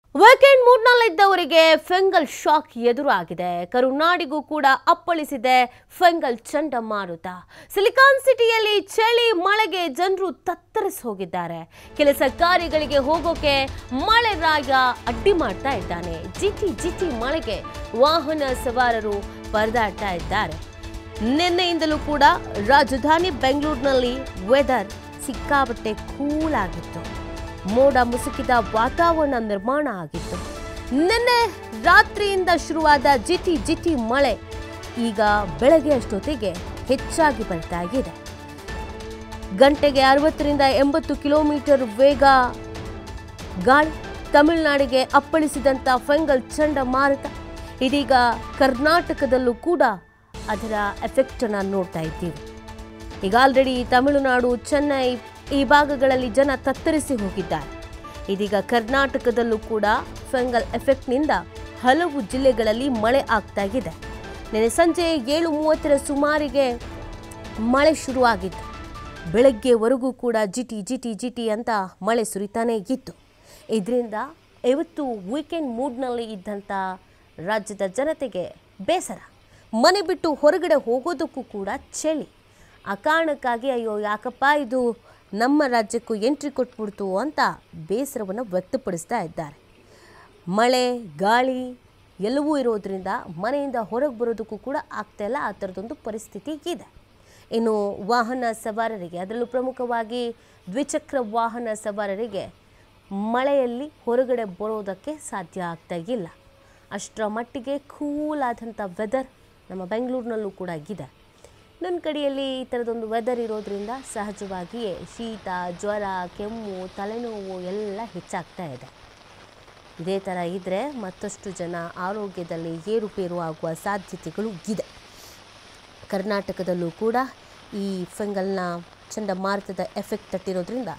Weekend ಮೂಡ್ನಲ್ಲಿದ್ದವರಿಗೆ Fengal shock ಎದುರಾಗಿದೆ. ಕರುನಾಡಿಗೂ ಕೂಡ ಅಪ್ಪಳಿಸಿದೆ ಫೆಂಗಲ್ ಚಂಡಮಾರುತ. ಸಿಲಿಕಾನ್ ಸಿಟಿಯಲ್ಲಿ ಚಳಿ ಮಳೆಗೆ ಜನರು ತತ್ತರಿಸಿ ಹೋಗಿದ್ದಾರೆ. ಕೆಲಸ ಕಾರ್ಯಗಳಿಗೆ ಹೋಗೋಕೆ ಮಳೆ ರಾಯ ಅಡ್ಡಿ ಮಾಡ್ತಾ ಇದ್ದಾನೆ. ಜಿಟಿ ಮಳೆಗೆ ವಾಹನ ಸವಾರರು ಪರದಾಡ್ತಾ ಇದ್ದಾರೆ. ನಿನ್ನೆಯಿಂದಲೂ ಕೂಡ ರಾಜಧಾನಿ ಬೆಂಗಳೂರಿನಲ್ಲಿ ವೆದರ್ ಸಿಕ್ಕಾಪಟ್ಟೆ ಕೂಲ್ ಆಗಿತ್ತು. ಮೋಡ ಮುಸುಕಿದ ವಾತಾವರಣ ನಿರ್ಮಾಣ ಆಗಿತ್ತು. ನಿನ್ನೆ ರಾತ್ರಿಯಿಂದ ಶುರುವಾದ ಜಿಟಿ ಮಳೆ ಈಗ ಬೆಳಗ್ಗೆ ಅಷ್ಟೊತ್ತಿಗೆ ಹೆಚ್ಚಾಗಿ ಬರ್ತಾ ಇದೆ. ಗಂಟೆಗೆ 60ರಿಂದ 80 ಕಿಲೋಮೀಟರ್ ವೇಗ ಗಾಳಿ. ತಮಿಳುನಾಡಿಗೆ ಅಪ್ಪಳಿಸಿದಂಥ ಫೆಂಗಲ್ ಚಂಡಮಾರುತ ಇದೀಗ ಕರ್ನಾಟಕದಲ್ಲೂ ಕೂಡ ಅದರ ಎಫೆಕ್ಟ್ ಅನ್ನು ನೋಡ್ತಾ ಇದ್ದೀವಿ. ಈಗ ಆಲ್ರೆಡಿ ತಮಿಳುನಾಡು, ಚೆನ್ನೈ ಈ ಭಾಗಗಳಲ್ಲಿ ಜನ ತತ್ತರಿಸಿ ಹೋಗಿದ್ದಾರೆ. ಇದೀಗ ಕರ್ನಾಟಕದಲ್ಲೂ ಕೂಡ ಫೆಂಗಲ್ ಎಫೆಕ್ಟ್ನಿಂದ ಹಲವು ಜಿಲ್ಲೆಗಳಲ್ಲಿ ಮಳೆ ಆಗ್ತಾ ಇದೆ. ನಿನ್ನೆ ಸಂಜೆ 7:30ರ ಸುಮಾರಿಗೆ ಮಳೆ ಶುರುವಾಗಿತ್ತು. ಬೆಳಗ್ಗೆವರೆಗೂ ಕೂಡ ಜಿಟಿ ಅಂತ ಮಳೆ ಸುರಿತಾನೇ ಇತ್ತು. ಇದರಿಂದ ಇವತ್ತು ವೀಕೆಂಡ್ ಮೂಡ್ನಲ್ಲಿ ಇದ್ದಂಥ ರಾಜ್ಯದ ಜನತೆಗೆ ಬೇಸರ. ಮನೆ ಬಿಟ್ಟು ಹೊರಗಡೆ ಹೋಗೋದಕ್ಕೂ ಕೂಡ ಚಳಿ. ಆ ಕಾರಣಕ್ಕಾಗಿ ಅಯ್ಯೋ ಯಾಕಪ್ಪ ಇದು ನಮ್ಮ ರಾಜ್ಯಕ್ಕೂ ಎಂಟ್ರಿ ಕೊಟ್ಬಿಡ್ತು ಅಂತ ಬೇಸರವನ್ನು ವ್ಯಕ್ತಪಡಿಸ್ತಾ ಇದ್ದಾರೆ. ಮಳೆ ಗಾಳಿ ಎಲ್ಲವೂ ಇರೋದ್ರಿಂದ ಮನೆಯಿಂದ ಹೊರಗೆ ಬರೋದಕ್ಕೂ ಕೂಡ ಆಗ್ತಾಯಿಲ್ಲ. ಆ ಥರದೊಂದು ಪರಿಸ್ಥಿತಿ ಇದೆ. ಇನ್ನು ವಾಹನ ಸವಾರರಿಗೆ, ಅದರಲ್ಲೂ ಪ್ರಮುಖವಾಗಿ ದ್ವಿಚಕ್ರ ವಾಹನ ಸವಾರರಿಗೆ ಮಳೆಯಲ್ಲಿ ಹೊರಗಡೆ ಬರೋದಕ್ಕೆ ಸಾಧ್ಯ ಆಗ್ತಾ ಇಲ್ಲ. ಅಷ್ಟರ ಮಟ್ಟಿಗೆ ಕೂಲ್ ಆದಂಥ ವೆದರ್ ನಮ್ಮ ಬೆಂಗಳೂರಿನಲ್ಲೂ ಕೂಡ ಇದೆ. ನನ್ನ ಕಡೆಯಲ್ಲಿ ಈ ಥರದೊಂದು ವೆದರ್ ಇರೋದ್ರಿಂದ ಸಹಜವಾಗಿಯೇ ಶೀತ, ಜ್ವರ, ಕೆಮ್ಮು, ತಲೆನೋವು ಎಲ್ಲ ಹೆಚ್ಚಾಗ್ತಾ ಇದೆ. ಇದೇ ಥರ ಇದ್ದರೆ ಮತ್ತಷ್ಟು ಜನ ಆರೋಗ್ಯದಲ್ಲಿ ಏರುಪೇರು ಆಗುವ ಸಾಧ್ಯತೆಗಳು ಇದೆ. ಕರ್ನಾಟಕದಲ್ಲೂ ಕೂಡ ಈ ಫೆಂಗಲ್ನ ಚಂಡಮಾರುತದ ಎಫೆಕ್ಟ್ ತಟ್ಟಿರೋದ್ರಿಂದ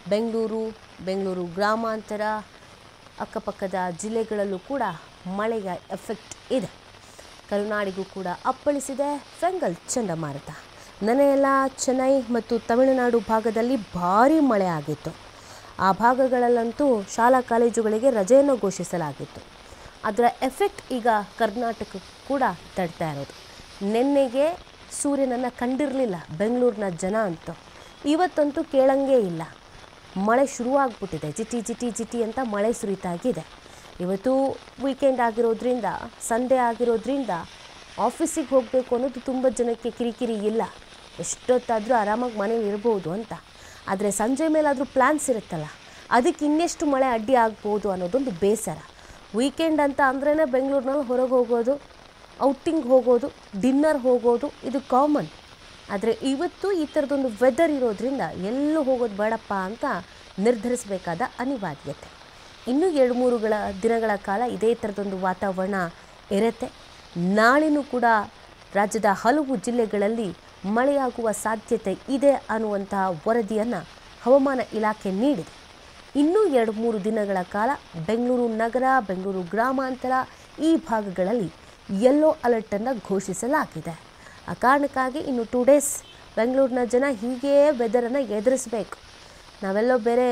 ಬೆಂಗಳೂರು ಗ್ರಾಮಾಂತರ ಅಕ್ಕಪಕ್ಕದ ಜಿಲ್ಲೆಗಳಲ್ಲೂ ಕೂಡ ಮಳೆಯ ಎಫೆಕ್ಟ್ ಇದೆ. ಕರುನಾಡಿಗೂ ಕೂಡ ಅಪ್ಪಳಿಸಿದೆ ಫೆಂಗಲ್ ಚಂಡಮಾರುತ. ನೆನೆಯೆಲ್ಲ ಚೆನ್ನೈ ಮತ್ತು ತಮಿಳುನಾಡು ಭಾಗದಲ್ಲಿ ಭಾರೀ ಮಳೆ ಆಗಿತ್ತು. ಆ ಭಾಗಗಳಲ್ಲಂತೂ ಶಾಲಾ ಕಾಲೇಜುಗಳಿಗೆ ರಜೆಯನ್ನು ಘೋಷಿಸಲಾಗಿತ್ತು. ಅದರ ಎಫೆಕ್ಟ್ ಈಗ ಕರ್ನಾಟಕಕ್ಕೂ ಕೂಡ ತಡ್ತಾ ಇರೋದು. ನಿನ್ನೆಗೆ ಸೂರ್ಯನನ್ನು ಕಂಡಿರಲಿಲ್ಲ ಬೆಂಗಳೂರಿನ ಜನ ಅಂತೂ. ಇವತ್ತಂತೂ ಕೇಳಂಗೇ ಇಲ್ಲ. ಮಳೆ ಶುರುವಾಗ್ಬಿಟ್ಟಿದೆ. ಜಿಟಿ ಅಂತ ಮಳೆ ಸುರಿತಾಗಿದೆ. ಇವತ್ತು ವೀಕೆಂಡ್ ಆಗಿರೋದ್ರಿಂದ, ಸಂಡೇ ಆಗಿರೋದ್ರಿಂದ ಆಫೀಸಿಗೆ ಹೋಗಬೇಕು ಅನ್ನೋದು ತುಂಬ ಜನಕ್ಕೆ ಕಿರಿಕಿರಿ ಇಲ್ಲ. ಎಷ್ಟೊತ್ತಾದರೂ ಆರಾಮಾಗಿ ಮನೇಲಿ ಇರ್ಬೋದು ಅಂತ. ಆದರೆ ಸಂಜೆ ಮೇಲಾದರೂ ಪ್ಲ್ಯಾನ್ಸ್ ಇರುತ್ತಲ್ಲ, ಅದಕ್ಕೆ ಇನ್ನೆಷ್ಟು ಮಳೆ ಅಡ್ಡಿ ಆಗ್ಬೋದು ಅನ್ನೋದೊಂದು ಬೇಸರ. ವೀಕೆಂಡ್ ಅಂತ ಅಂದ್ರೇ ಬೆಂಗಳೂರಿನಲ್ಲಿ ಹೊರಗೆ ಹೋಗೋದು, ಔಟಿಂಗ್ ಹೋಗೋದು, ಡಿನ್ನರ್ ಹೋಗೋದು ಇದು ಕಾಮನ್. ಆದರೆ ಇವತ್ತು ಈ ಥರದೊಂದು ವೆದರ್ ಇರೋದ್ರಿಂದ ಎಲ್ಲೂ ಹೋಗೋದು ಬೇಡಪ್ಪ ಅಂತ ನಿರ್ಧರಿಸಬೇಕಾದ ಅನಿವಾರ್ಯತೆ. ಇನ್ನೂ 2-3 ದಿನಗಳ ಕಾಲ ಇದೇ ಥರದೊಂದು ವಾತಾವರಣ ಇರುತ್ತೆ. ನಾಳೆನೂ ಕೂಡ ರಾಜ್ಯದ ಹಲವು ಜಿಲ್ಲೆಗಳಲ್ಲಿ ಮಳೆಯಾಗುವ ಸಾಧ್ಯತೆ ಇದೆ ಅನ್ನುವಂತಹ ವರದಿಯನ್ನು ಹವಾಮಾನ ಇಲಾಖೆ ನೀಡಿದೆ. ಇನ್ನೂ 2-3 ದಿನಗಳ ಕಾಲ ಬೆಂಗಳೂರು ನಗರ, ಬೆಂಗಳೂರು ಗ್ರಾಮಾಂತರ ಈ ಭಾಗಗಳಲ್ಲಿ ಯೆಲ್ಲೋ ಅಲರ್ಟನ್ನು ಘೋಷಿಸಲಾಗಿದೆ. ಆ ಕಾರಣಕ್ಕಾಗಿ ಇನ್ನು 2 ಡೇಸ್ ಬೆಂಗಳೂರಿನ ಜನ ಹೀಗೇ ವೆದರನ್ನು ಎದುರಿಸಬೇಕು. ನಾವೆಲ್ಲೋ ಬೇರೆ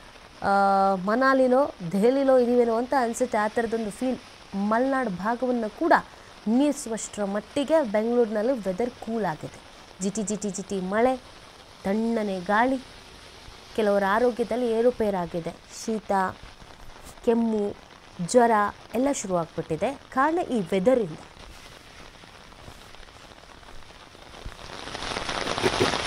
ಮನಾಲಿಲೋ ದೆಹಲಿಲೋ ಇದೀವೇನೋ ಅಂತ ಅನಿಸುತ್ತೆ. ಆ ಥರದೊಂದು ಫೀಲ್ ಮಲೆನಾಡು ಭಾಗವನ್ನು ಕೂಡ ಮೀರಿಸುವಷ್ಟರ ಮಟ್ಟಿಗೆ ಬೆಂಗಳೂರಿನಲ್ಲಿ ವೆದರ್ ಕೂಲ್ ಆಗಿದೆ. ಜಿಟಿ ಮಳೆ, ತಣ್ಣನೆ ಗಾಳಿ, ಕೆಲವರ ಆರೋಗ್ಯದಲ್ಲಿ ಏರುಪೇರಾಗಿದೆ. ಶೀತ, ಕೆಮ್ಮು, ಜ್ವರ ಎಲ್ಲ ಶುರುವಾಗ್ಬಿಟ್ಟಿದೆ. ಕಾರಣ ಈ ವೆದರಿಂದ.